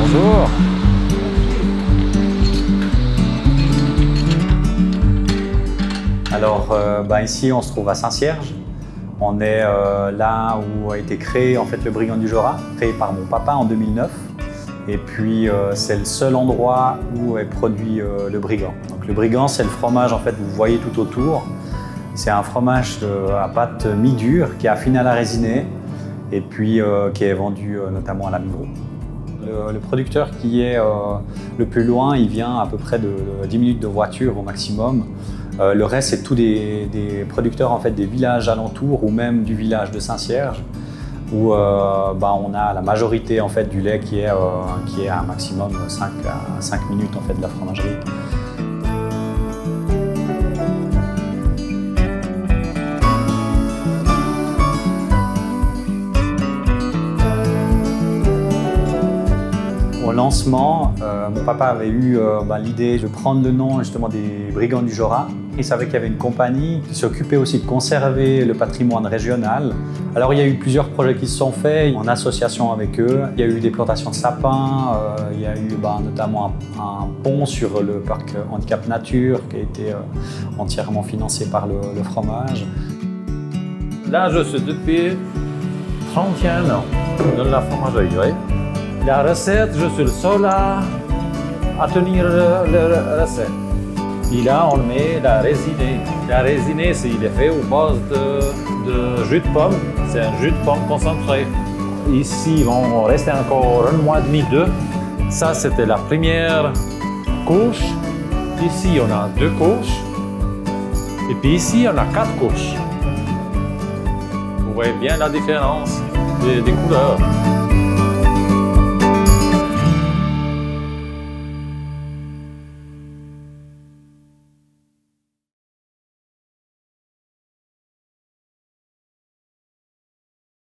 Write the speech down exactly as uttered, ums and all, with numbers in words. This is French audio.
Bonjour. Alors euh, bah, ici on se trouve à Saint-Cierges. On est euh, là où a été créé en fait le Brigand du Jorat, créé par mon papa en deux mille neuf. Et puis euh, c'est le seul endroit où est produit euh, le Brigand. Donc le Brigand, c'est le fromage en fait que vous voyez tout autour. C'est un fromage de, à pâte mi-dure qui est affiné à la résinée et puis euh, qui est vendu euh, notamment à la Migros. Le, le producteur qui est euh, le plus loin, il vient à peu près de, de dix minutes de voiture au maximum. Euh, le reste, c'est tous des, des producteurs en fait, des villages alentours ou même du village de Saint-Cierges où euh, bah, on a la majorité en fait, du lait qui est, euh, qui est à un maximum cinq à cinq minutes en fait, de la fromagerie. Au lancement, euh, mon papa avait eu euh, bah, l'idée de prendre le nom justement des Brigands du Jorat. Il savait qu'il y avait une compagnie qui s'occupait aussi de conserver le patrimoine régional. Alors il y a eu plusieurs projets qui se sont faits en association avec eux. Il y a eu des plantations de sapins, euh, il y a eu bah, notamment un, un pont sur le parc Handicap Nature qui a été euh, entièrement financé par le, le fromage. Là, je suis depuis trente et un ans dans la fromagerie. Oui. La recette, je suis le seul à, à tenir la recette. Et là, on met la résinée. La résinée, c'est, il est fait au base de, de jus de pomme. C'est un jus de pomme concentré. Ici, ils vont rester encore un mois et demi, deux. Ça, c'était la première couche. Ici, on a deux couches. Et puis ici, on a quatre couches. Vous voyez bien la différence des, des couleurs.